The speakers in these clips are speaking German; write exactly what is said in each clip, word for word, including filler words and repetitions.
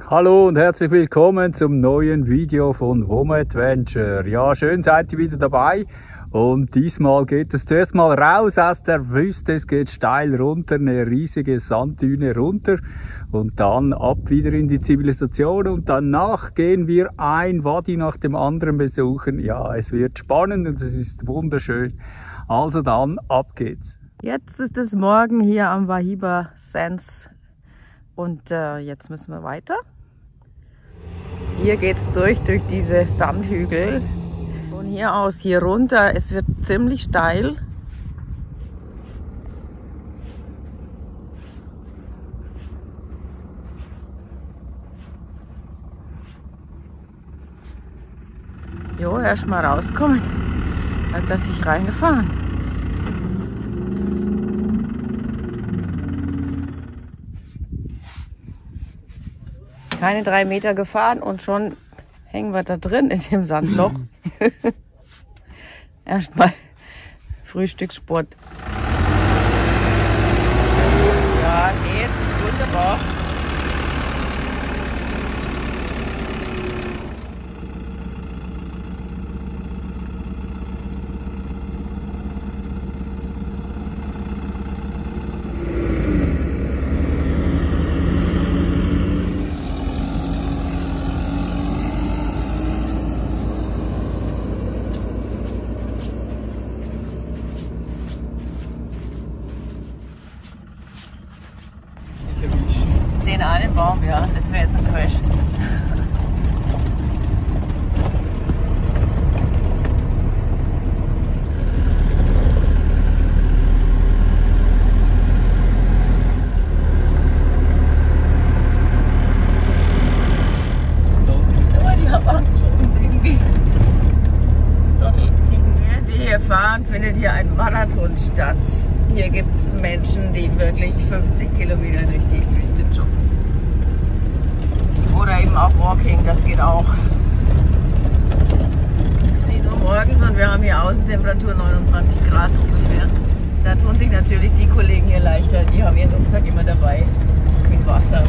Hallo und herzlich willkommen zum neuen Video von Home Adventure. Ja, schön seid ihr wieder dabei. Und diesmal geht es zuerst mal raus aus der Wüste. Es geht steil runter, eine riesige Sanddüne runter. Und dann ab wieder in die Zivilisation. Und danach gehen wir ein Wadi nach dem anderen besuchen. Ja, es wird spannend und es ist wunderschön. Also dann, ab geht's. Jetzt ist es morgen hier am Wahiba Sands. Und äh, jetzt müssen wir weiter. Hier geht es durch, durch diese Sandhügel. Von hier aus hier runter. Es wird ziemlich steil. Jo, erst mal rauskommen. Hat er sich reingefahren. Keine drei Meter gefahren und schon hängen wir da drin in dem Sandloch. Erstmal Frühstückssport. Ja, geht. Wunderbar. Den einen Baum, ja, das wäre jetzt ein Crash. Aber die haben Angst vor uns irgendwie. Während wir hier fahren, findet hier ein Marathon statt. Hier gibt es Menschen, die wirklich fünfzig Kilometer durch die Wüste joggen. Oder eben auch Walking, das geht auch. zehn Uhr morgens und wir haben hier Außentemperatur neunundzwanzig Grad ungefähr. Da tun sich natürlich die Kollegen hier leichter, die haben ihren Rucksack immer dabei mit Wasser.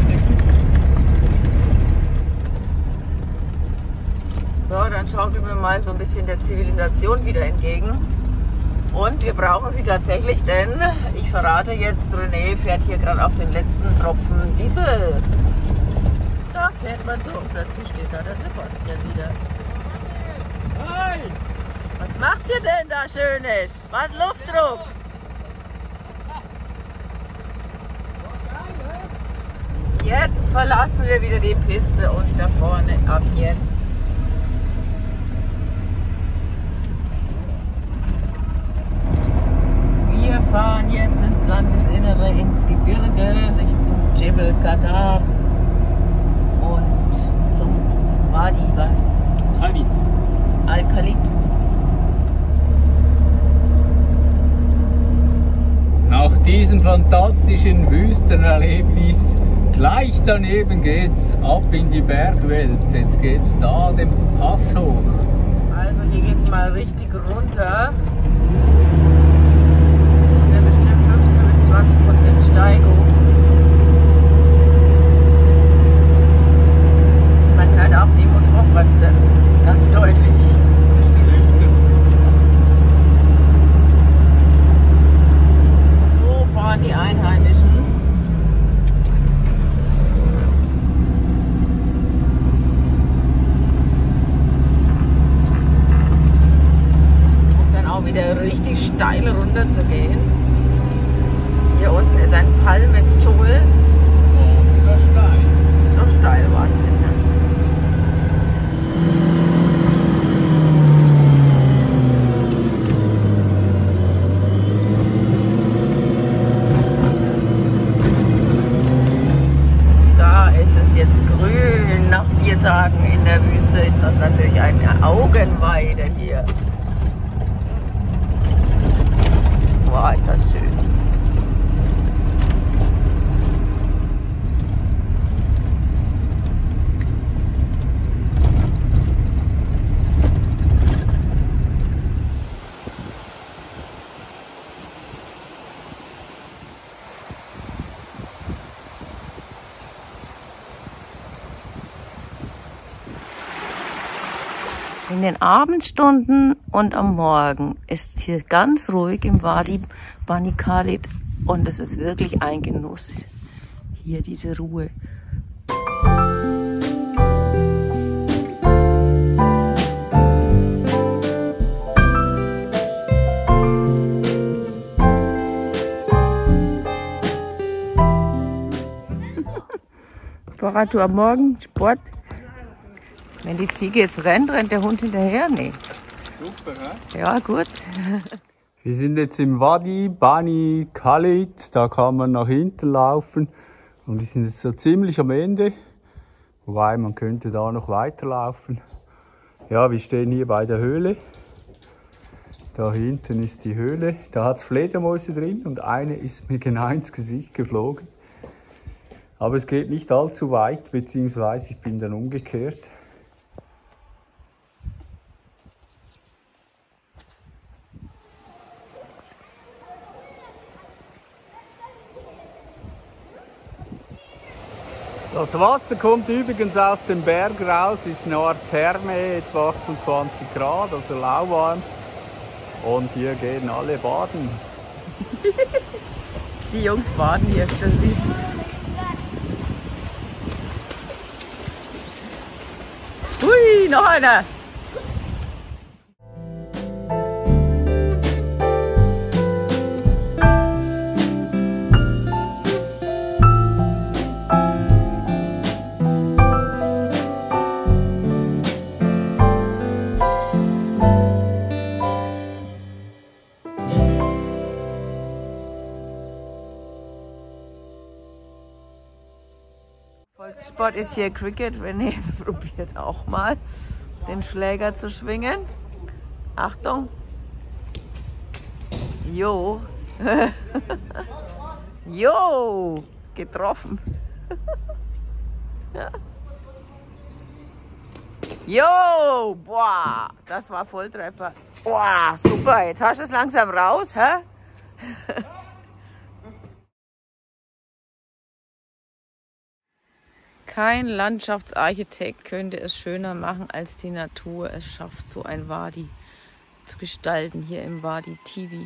So, dann schaukeln wir mal so ein bisschen der Zivilisation wieder entgegen. Und wir brauchen sie tatsächlich, denn ich verrate jetzt, René fährt hier gerade auf den letzten Tropfen Diesel. Da fährt man so und plötzlich steht da der Sebastian wieder. Hi! Was macht ihr denn da Schönes? Was Luftdruck? Jetzt verlassen wir wieder die Piste und da vorne ab jetzt. Wir fahren jetzt ins Landesinnere, ins Gebirge, Richtung Jebel Qadar und zum Wadi Al-Khalid. Nach diesem fantastischen Wüstenerlebnis gleich daneben geht's ab in die Bergwelt. Jetzt geht's da den Pass hoch. Also hier geht's mal richtig runter. fünfzehn bis zwanzig Prozent Steigung. Man hört auch die Motorbremse ganz deutlich. Das ist der Lüfter. So fahren die Einheimischen. Und dann auch wieder richtig steil runter zu gehen. Hier unten ist ein Palmendschungel. Oh, wieder steil. So steil, Wahnsinn. Ne? Da ist es jetzt grün. Nach vier Tagen in der Wüste ist das natürlich eine Augenweide hier. Boah, ist das schön. In den Abendstunden und am Morgen ist hier ganz ruhig im Wadi Bani Khalid und es ist wirklich ein Genuss, hier diese Ruhe. Fahrradtour am Morgen, Sport. Wenn die Ziege jetzt rennt, rennt der Hund hinterher? Nee. Super, ne? Ja, gut. Wir sind jetzt im Wadi Bani Khalid, da kann man nach hinten laufen und wir sind jetzt so ziemlich am Ende, wobei man könnte da noch weiterlaufen. Ja, wir stehen hier bei der Höhle. Da hinten ist die Höhle, da hat es Fledermäuse drin und eine ist mir genau ins Gesicht geflogen. Aber es geht nicht allzu weit, beziehungsweise ich bin dann umgekehrt. Das Wasser kommt übrigens aus dem Berg raus, ist eine Art Therme, etwa achtundzwanzig Grad, also lauwarm. Und hier gehen alle baden. Die Jungs baden hier, das ist Hui, noch einer! Volkssport ist hier Cricket, wenn ihr probiert auch mal den Schläger zu schwingen. Achtung! Jo! Jo! Getroffen! Jo! Boah! Das war Volltreffer! Boah! Super! Jetzt hast du es langsam raus, hä? Kein Landschaftsarchitekt könnte es schöner machen als die Natur. Es schafft, so ein Wadi zu gestalten hier im Wadi Tiwi.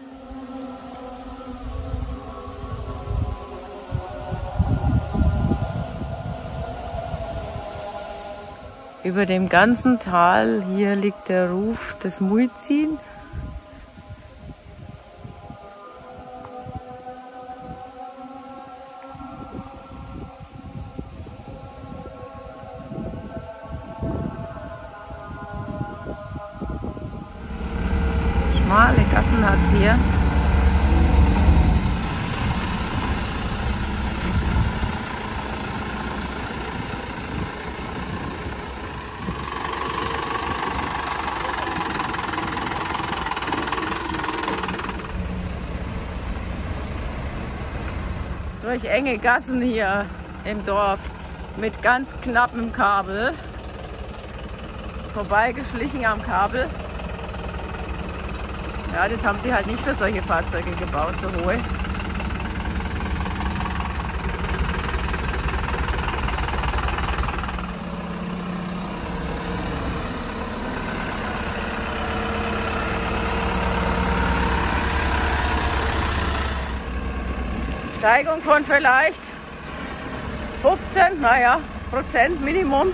Über dem ganzen Tal hier liegt der Ruf des Muizin. Schmale Gassen hat es hier. Durch enge Gassen hier im Dorf mit ganz knappem Kabel. Vorbeigeschlichen am Kabel. Ja, das haben sie halt nicht für solche Fahrzeuge gebaut, so hohe. Steigung von vielleicht fünfzehn, naja, Prozent Minimum.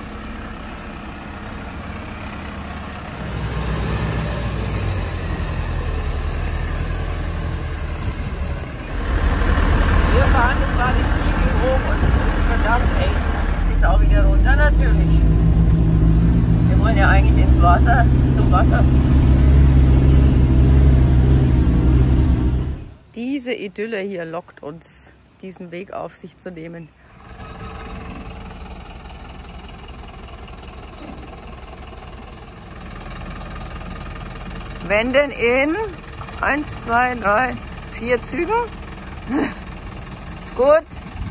Wir fahren, das war die Tiwi hoch und verdammt, ey, zieht es auch wieder runter, natürlich. Wir wollen ja eigentlich ins Wasser, zum Wasser. Diese Idylle hier lockt uns, diesen Weg auf sich zu nehmen. Wenden in eins, zwei, drei, vier Zügen. Ist gut.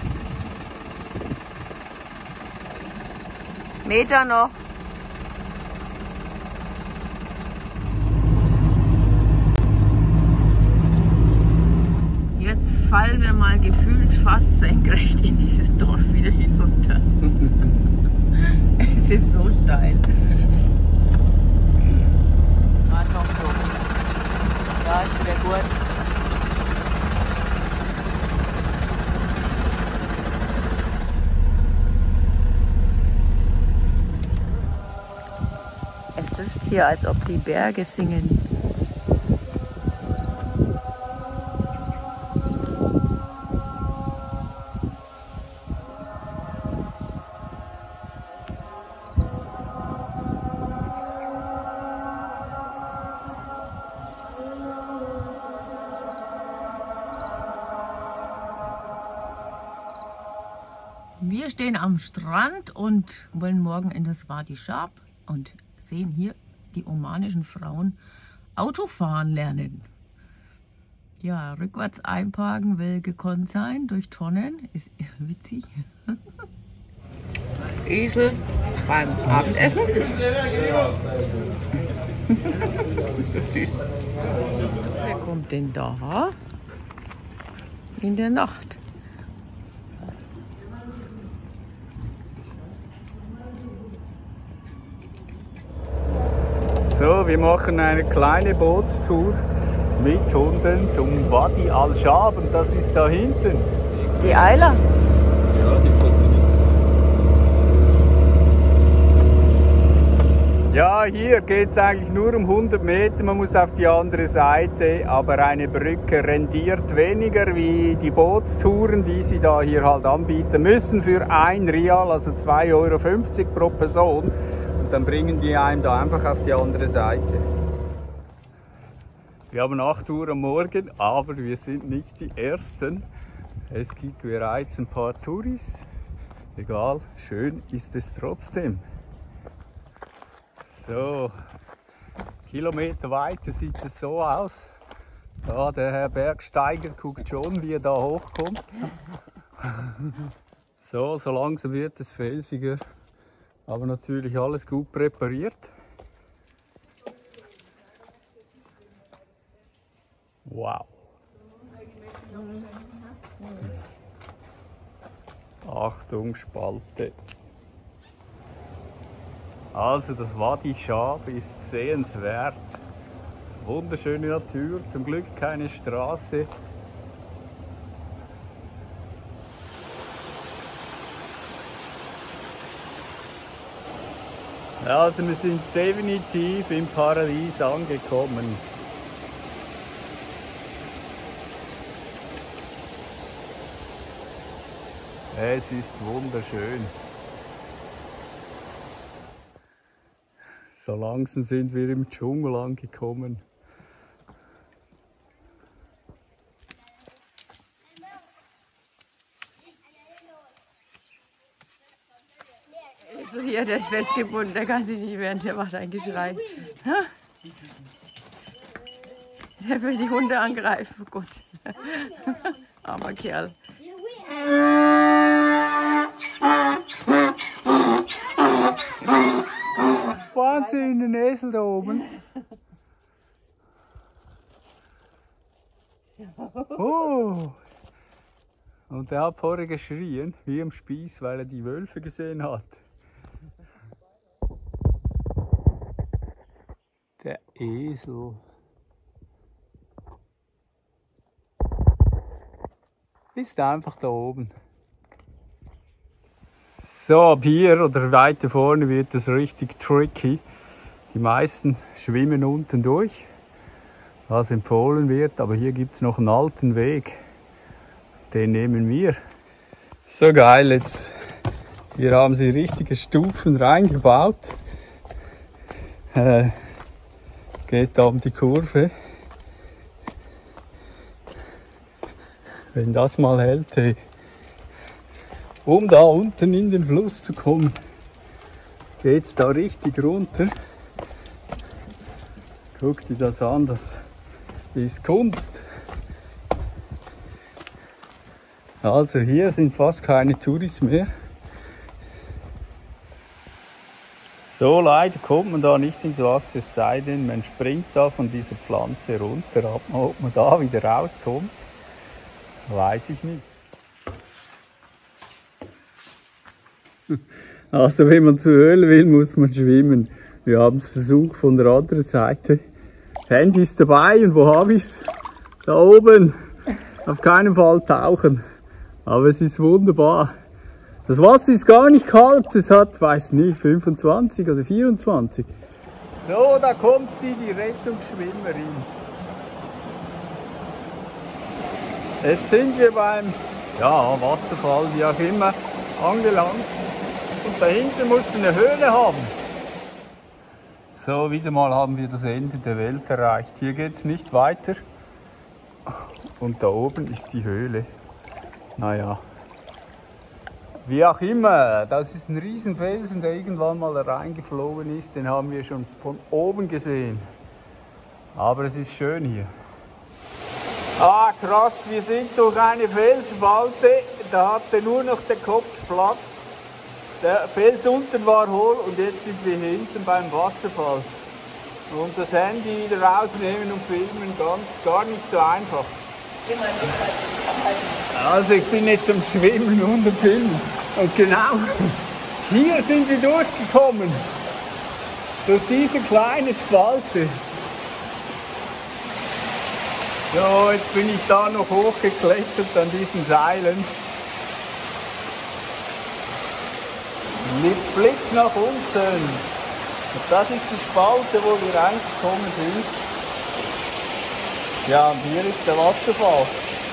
Meter noch. Jetzt fallen wir mal gefühlt fast senkrecht in dieses Dorf wieder hinunter. Es ist so steil. hier, als ob die Berge singen. Wir stehen am Strand und wollen morgen in das Wadi Shab und sehen hier die omanischen Frauen Autofahren lernen. Ja, rückwärts einparken will gekonnt sein durch Tonnen, ist witzig. Esel beim Abendessen. Ist das süß? Wer kommt denn da in der Nacht? So, wir machen eine kleine Bootstour mit Hunden zum Wadi Al-Shab und das ist da hinten. Die Eiler. Ja, die Ja, hier geht es eigentlich nur um hundert Meter, man muss auf die andere Seite, aber eine Brücke rendiert weniger wie die Bootstouren, die sie da hier halt anbieten müssen für ein Rial, also zwei Euro fünfzig pro Person. Dann bringen die einem da einfach auf die andere Seite. Wir haben acht Uhr am Morgen, aber wir sind nicht die Ersten. Es gibt bereits ein paar Touris. Egal, schön ist es trotzdem. So, Kilometer weiter sieht es so aus. Da der Herr Bergsteiger guckt schon, wie er da hochkommt. So, so langsam wird es felsiger. Aber natürlich alles gut präpariert. Wow. Achtung, Spalte. Also das Wadi Shab ist sehenswert. Wunderschöne Natur, zum Glück keine Straße. Also wir sind definitiv im Paradies angekommen. Es ist wunderschön. So langsam sind wir im Dschungel angekommen. So hier, der ist festgebunden, der kann sich nicht wehren, der macht ein Geschrei. Der will die Hunde angreifen, oh Gott. Armer Kerl. Wahnsinn, den Esel da oben. Oh. Und der hat vorher geschrien, wie am Spieß, weil er die Wölfe gesehen hat. Der Esel. Ist einfach da oben. So, ab hier oder weiter vorne wird es richtig tricky. Die meisten schwimmen unten durch, was empfohlen wird, aber hier gibt es noch einen alten Weg. Den nehmen wir. So geil, jetzt hier haben sie richtige Stufen reingebaut. Äh, geht da um die Kurve. Wenn das mal hält, hey. Um da unten in den Fluss zu kommen, geht es da richtig runter. Guck dir das an, das ist Kunst. Also hier sind fast keine Touris mehr. So leider kommt man da nicht ins Wasser, es sei denn, man springt da von dieser Pflanze runter. Ob man da wieder rauskommt, weiß ich nicht. Also wenn man zur Höhle will, muss man schwimmen. Wir haben es versucht von der anderen Seite. Handy ist dabei und wo habe ich es? Da oben. Auf keinen Fall tauchen. Aber es ist wunderbar. Das Wasser ist gar nicht kalt, es hat, weiß nicht, fünfundzwanzig oder vierundzwanzig. So, da kommt sie, die Rettungsschwimmerin. Jetzt sind wir beim ja, Wasserfall, wie auch immer, angelangt. Und dahinter muss eine Höhle haben. So, wieder mal haben wir das Ende der Welt erreicht. Hier geht es nicht weiter. Und da oben ist die Höhle. Naja. Wie auch immer, das ist ein Riesenfelsen, der irgendwann mal reingeflogen ist. Den haben wir schon von oben gesehen. Aber es ist schön hier. Ah, krass, wir sind durch eine Felsspalte. Da hatte nur noch der Kopf Platz. Der Fels unten war hohl und jetzt sind wir hinten beim Wasserfall. Und das Handy wieder rausnehmen und filmen, ganz, gar nicht so einfach. Also ich bin jetzt zum Schwimmen und am Filmen. Und genau hier sind wir durchgekommen. Durch diese kleine Spalte. So, jetzt bin ich da noch hochgeklettert an diesen Seilen. Mit Blick nach unten. Und das ist die Spalte, wo wir reingekommen sind. Ja, und hier ist der Wasserfall.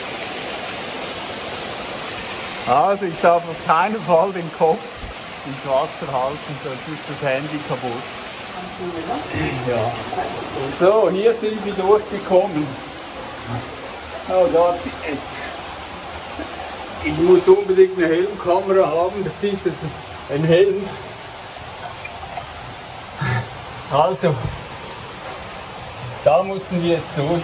Also ich darf auf keinen Fall den Kopf ins Wasser halten, sonst ist das Handy kaputt. Ja. So, hier sind wir durchgekommen. Oh Gott, jetzt. Ich muss unbedingt eine Helmkamera haben, beziehungsweise einen Helm. Also, da müssen wir jetzt durch.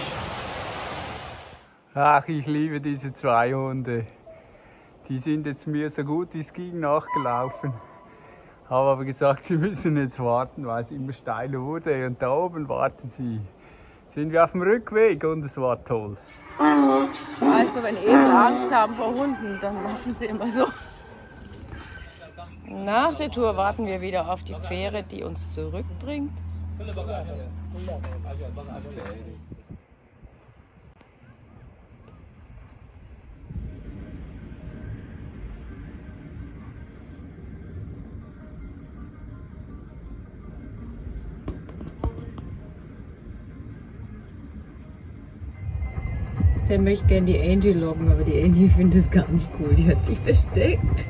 Ach, ich liebe diese zwei Hunde. Die sind jetzt mir so gut wie es ging nachgelaufen. Habe aber gesagt, sie müssen jetzt warten, weil es immer steiler wurde. Und da oben warten sie. Sind wir auf dem Rückweg und es war toll. Also wenn Esel Angst haben vor Hunden, dann machen sie immer so. Nach der Tour warten wir wieder auf die Fähre, die uns zurückbringt. Der möchte gerne die Angie loggen, aber die Angie findet es gar nicht cool. Die hat sich versteckt.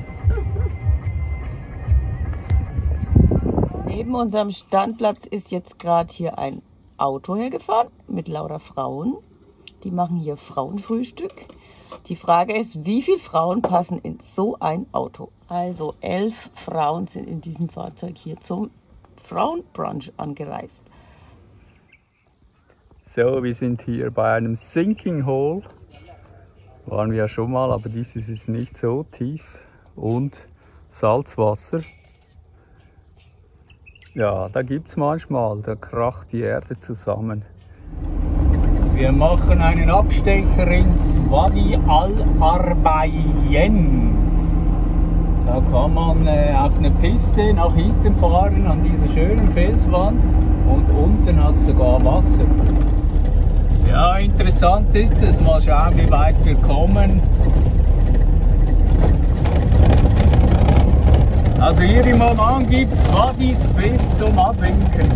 Neben unserem Standplatz ist jetzt gerade hier ein Auto hergefahren mit lauter Frauen. Die machen hier Frauenfrühstück. Die Frage ist, wie viele Frauen passen in so ein Auto? Also elf Frauen sind in diesem Fahrzeug hier zum Frauenbrunch angereist. So, wir sind hier bei einem Sinking Hole. Waren wir ja schon mal, aber dieses ist nicht so tief. Und Salzwasser. Ja, da gibt es manchmal, da kracht die Erde zusammen. Wir machen einen Abstecher ins Wadi al-Arbayen. Da kann man äh, auf eine Piste nach hinten fahren an dieser schönen Felswand und unten hat es sogar Wasser. Ja, interessant ist es. Mal schauen, wie weit wir kommen. Also hier im Oman gibt es Wadis bis zum Abwinken.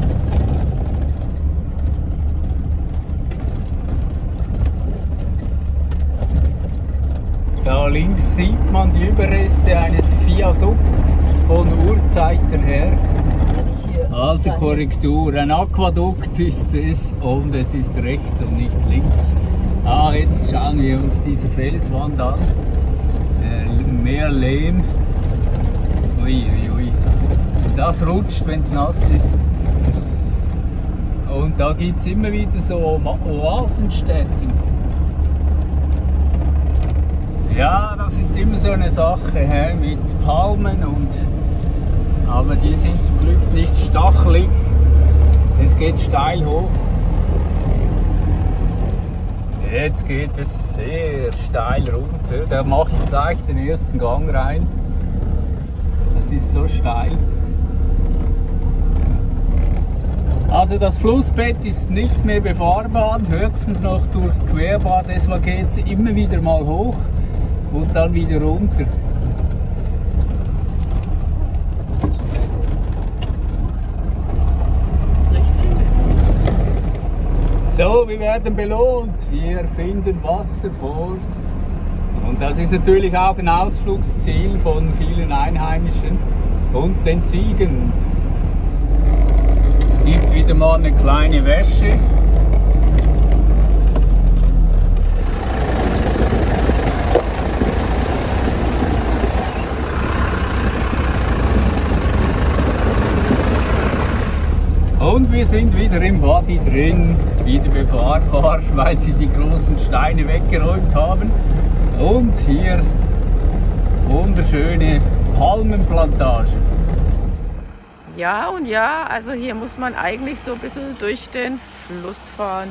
Da links sieht man die Überreste eines Viadukts von Urzeiten her. Also Korrektur, ein Aquädukt ist es und es ist rechts und nicht links. Ah, jetzt schauen wir uns diese Felswand an. Äh, mehr Lehm. Ui, ui, ui. Das rutscht, wenn es nass ist. Und da gibt es immer wieder so Oasenstätten. Ja, das ist immer so eine Sache hä, mit Palmen und aber die sind zum Glück nicht stachelig. Es geht steil hoch. Jetzt geht es sehr steil runter. Da mache ich gleich den ersten Gang rein. Das ist so steil. Also das Flussbett ist nicht mehr befahrbar, höchstens noch durchquerbar. Deshalb geht es immer wieder mal hoch und dann wieder runter. So, wir werden belohnt. Wir finden Wasser vor. Und das ist natürlich auch ein Ausflugsziel von vielen Einheimischen und den Ziegen. Es gibt wieder mal eine kleine Wäsche. Und wir sind wieder im Wadi drin, wieder befahrbar, weil sie die großen Steine weggeräumt haben. Und hier wunderschöne Palmenplantagen. Ja und ja, also hier muss man eigentlich so ein bisschen durch den Fluss fahren.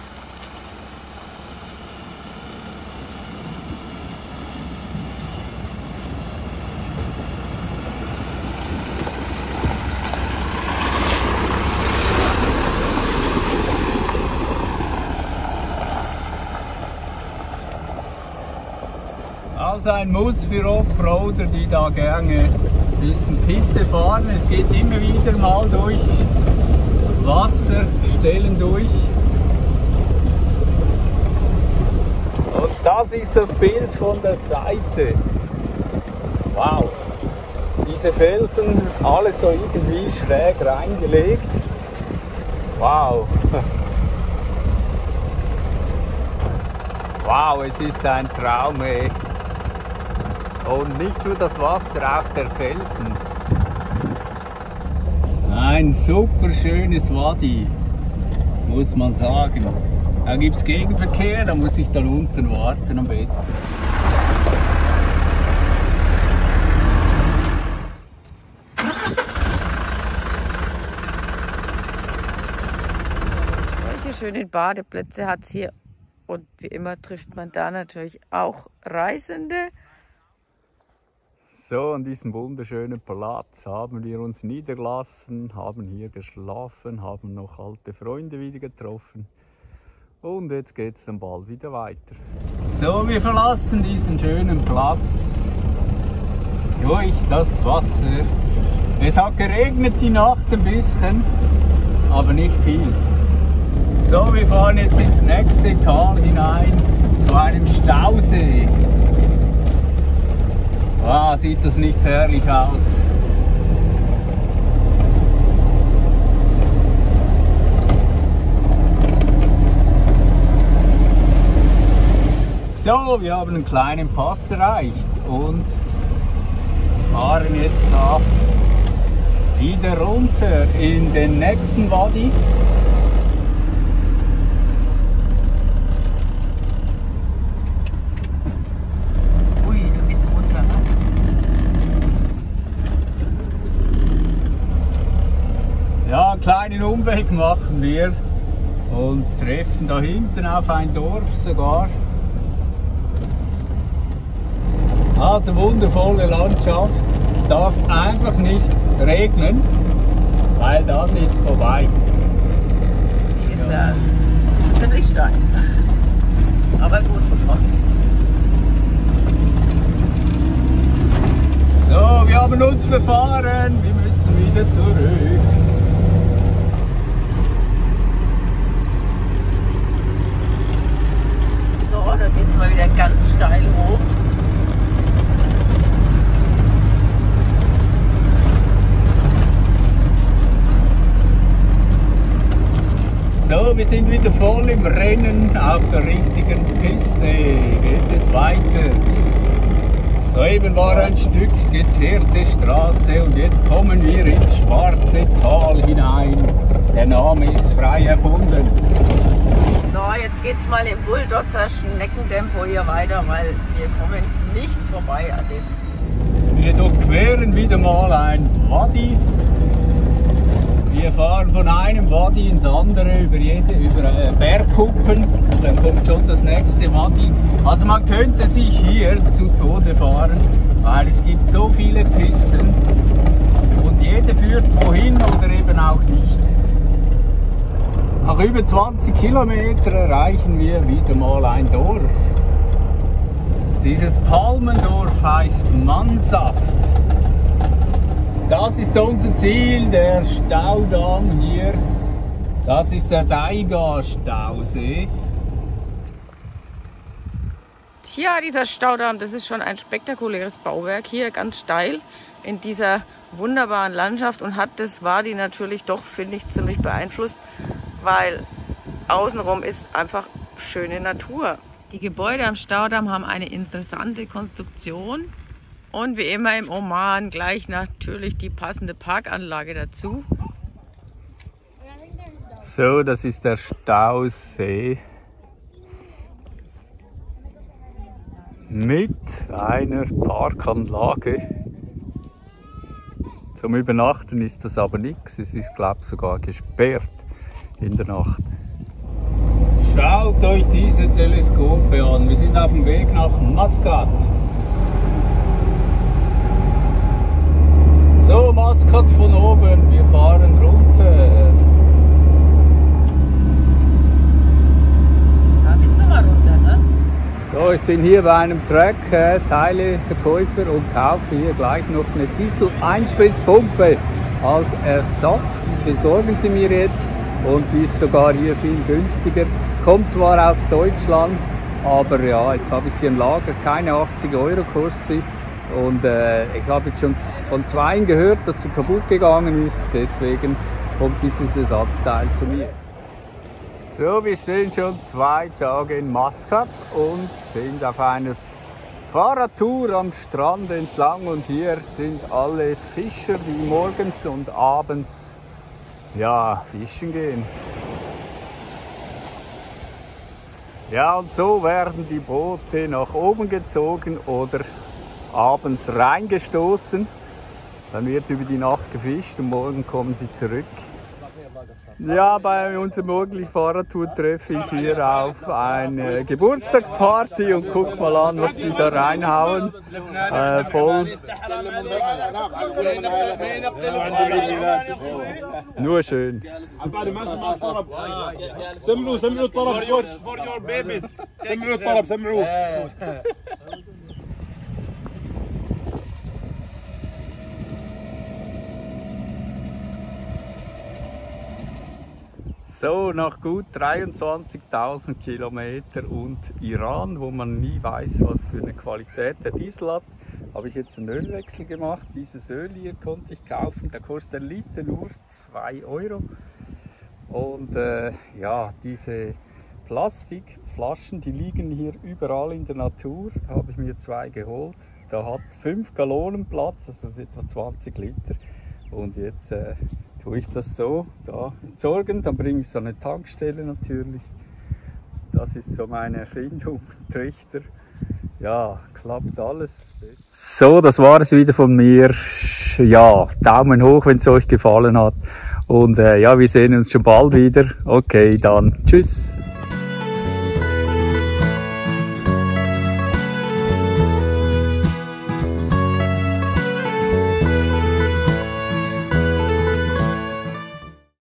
Also ein Muss für Offroader, die da gerne ein bisschen Piste fahren. Es geht immer wieder mal durch Wasserstellen durch. Und das ist das Bild von der Seite. Wow! Diese Felsen, alles so irgendwie schräg reingelegt. Wow! Wow, es ist ein Traum, ey. Und nicht nur das Wasser, auch der Felsen. Ein super schönes Wadi, muss man sagen. Da gibt es Gegenverkehr, da muss ich dann unten warten am besten. Solche schönen Badeplätze hat es hier. Und wie immer trifft man da natürlich auch Reisende. So, an diesem wunderschönen Platz haben wir uns niedergelassen, haben hier geschlafen, haben noch alte Freunde wieder getroffen. Und jetzt geht es dann bald wieder weiter. So, wir verlassen diesen schönen Platz durch das Wasser. Es hat geregnet die Nacht ein bisschen, aber nicht viel. So, wir fahren jetzt ins nächste Tal hinein, zu einem Stausee. Wow, sieht das nicht herrlich aus? So, wir haben einen kleinen Pass erreicht und fahren jetzt da wieder runter in den nächsten Wadi. Ja, einen kleinen Umweg machen wir und treffen da hinten auf ein Dorf sogar. Also wundervolle Landschaft, darf einfach nicht regnen, weil dann ist vorbei. Die ist ja äh, ziemlich steil, aber gut zu fahren. So, wir haben uns verfahren, wir müssen wieder zurück. Da geht es mal wieder ganz steil hoch. So, wir sind wieder voll im Rennen auf der richtigen Piste. Geht es weiter. Soeben war ein Stück geteerte Straße und jetzt kommen wir ins schwarze Tal hinein. Der Name ist frei erfunden. So, jetzt geht's mal im Bulldozer Schneckentempo hier weiter, weil wir kommen nicht vorbei an dem. Wir durchqueren wieder mal ein Wadi. Wir fahren von einem Wadi ins andere über, jede, über äh, Bergkuppen und dann kommt schon das nächste Wadi. Also man könnte sich hier zu Tode fahren, weil es gibt so viele Pisten und jede führt wohin oder eben auch nicht. Nach über zwanzig Kilometern erreichen wir wieder mal ein Dorf. Dieses Palmendorf heißt Mansaft. Das ist unser Ziel, der Staudamm hier Das ist der Daiga-Stausee. Tja, dieser Staudamm, das ist schon ein spektakuläres Bauwerk hier, ganz steil in dieser wunderbaren Landschaft und hat das Wadi natürlich doch, finde ich, ziemlich beeinflusst, weil außenrum ist einfach schöne Natur. Die Gebäude am Staudamm haben eine interessante Konstruktion und wie immer im Oman gleich natürlich die passende Parkanlage dazu. So, das ist der Stausee mit einer Parkanlage. Zum Übernachten ist das aber nichts, es ist, glaube ich, sogar gesperrt in der Nacht. Schaut euch diese Teleskope an, wir sind auf dem Weg nach Maskat. So, Maskat von oben, wir fahren runter. Da geht's aber runter, ne? So, ich bin hier bei einem Truck, äh, Teileverkäufer, und kaufe hier gleich noch eine Diesel-Einspritzpumpe als Ersatz. Die besorgen sie mir jetzt und die ist sogar hier viel günstiger. Kommt zwar aus Deutschland, aber ja, jetzt habe ich sie im Lager, keine achtzig Euro kostet sie. Und äh, ich habe jetzt schon von zweien gehört, dass sie kaputt gegangen ist, deswegen kommt dieses Ersatzteil zu mir. So, wir stehen schon zwei Tage in Maskat und sind auf einer Fahrradtour am Strand entlang, und hier sind alle Fischer, die morgens und abends ja, fischen gehen. Ja, und so werden die Boote nach oben gezogen oder abends reingestoßen. Dann wird über die Nacht gefischt und morgen kommen sie zurück. Ja, bei unserer morgendlichen Fahrradtour treffe ich hier auf eine Geburtstagsparty und guck mal an, was die da reinhauen. Äh, voll. Nur schön. So, nach gut dreiundzwanzigtausend Kilometer und Iran, wo man nie weiß, was für eine Qualität der Diesel hat, habe ich jetzt einen Ölwechsel gemacht. Dieses Öl hier konnte ich kaufen, da kostet der Liter nur zwei Euro. Und äh, ja, diese Plastikflaschen, die liegen hier überall in der Natur. Da habe ich mir zwei geholt. Da hat fünf Gallonen Platz, also etwa zwanzig Liter. Und jetzt äh, tue ich das so da entsorgen, dann bringe ich es an eine Tankstelle natürlich. Das ist so meine Erfindung, Trichter. Ja, klappt alles. So, das war es wieder von mir. Ja, Daumen hoch, wenn es euch gefallen hat. Und äh, ja, wir sehen uns schon bald wieder. Okay, dann tschüss.